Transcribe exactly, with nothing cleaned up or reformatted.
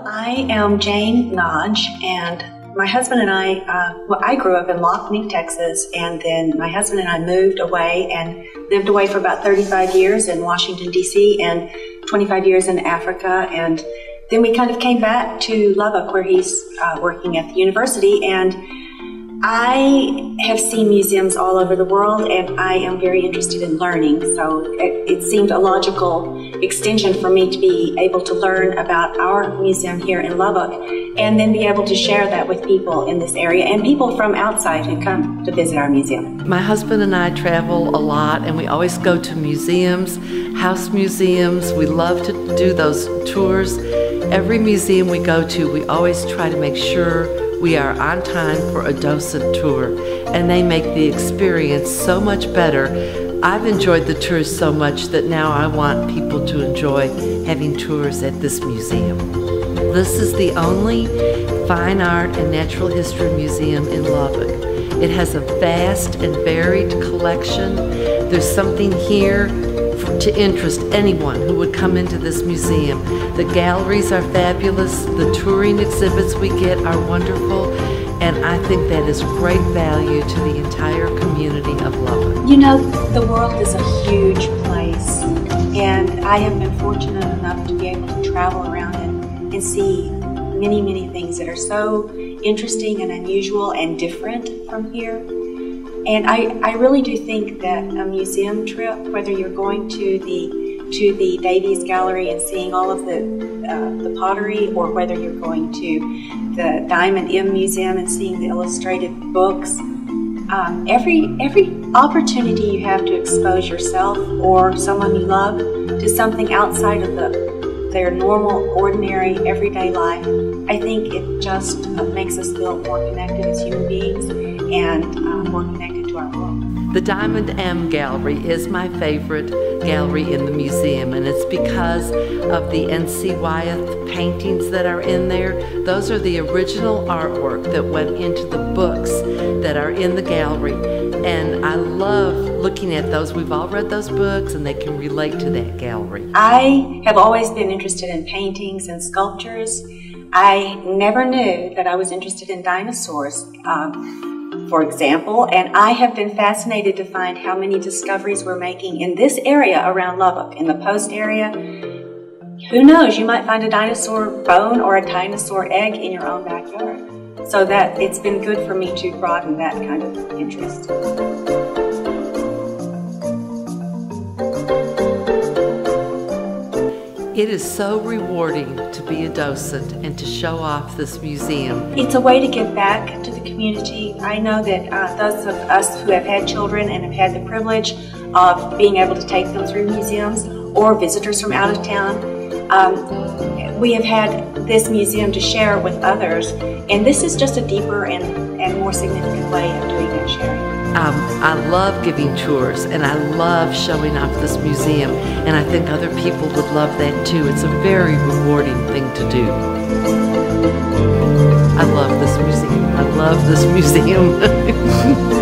I am Jane Nodge, and my husband and I, uh, well, I grew up in Lockney, Texas, and then my husband and I moved away and lived away for about thirty-five years in Washington, D C, and twenty-five years in Africa, and then we kind of came back to Lubbock, where he's uh, working at the university, and I have seen museums all over the world, and I am very interested in learning, so it, it seemed a logical extension for me to be able to learn about our museum here in Lubbock, and then be able to share that with people in this area and people from outside who come to visit our museum. My husband and I travel a lot, and we always go to museums, house museums. We love to do those tours. Every museum we go to, we always try to make sure we are on time for a docent tour, and they make the experience so much better. I've enjoyed the tours so much that now I want people to enjoy having tours at this museum. This is the only fine art and natural history museum in Lubbock. It has a vast and varied collection. There's something here for, to interest anyone who would come into this museum. The galleries are fabulous, the touring exhibits we get are wonderful, and I think that is great value to the entire community of Lubbock. You know, the world is a huge place, and I have been fortunate enough to be able to travel around and, and see many, many things that are so interesting and unusual and different from here. And I, I really do think that a museum trip, whether you're going to the to the Davies Gallery and seeing all of the uh, the pottery, or whether you're going to the Diamond M Museum and seeing the illustrated books, um, every every opportunity you have to expose yourself or someone you love to something outside of the their normal, ordinary, everyday life, I think it just uh, makes us feel more connected as human beings and uh, more connected to our world. The Diamond M Gallery is my favorite gallery in the museum, and it's because of the N C Wyeth paintings that are in there. Those are the original artwork that went into the books that are in the gallery, and I love looking at those. We've all read those books, and they can relate to that gallery. I have always been interested in paintings and sculptures. I never knew that I was interested in dinosaurs. Um, For example, and I have been fascinated to find how many discoveries we're making in this area around Lubbock, in the Post area. Who knows, you might find a dinosaur bone or a dinosaur egg in your own backyard. So that it's been good for me to broaden that kind of interest. It is so rewarding to be a docent and to show off this museum. It's a way to give back to the community. I know that uh, those of us who have had children and have had the privilege of being able to take them through museums, or visitors from out of town, um, we have had this museum to share with others, and this is just a deeper and, and more significant way of doing that sharing. Um, I love giving tours, and I love showing off this museum, and I think other people would love that too. It's a very rewarding thing to do. I love this museum. I love this museum.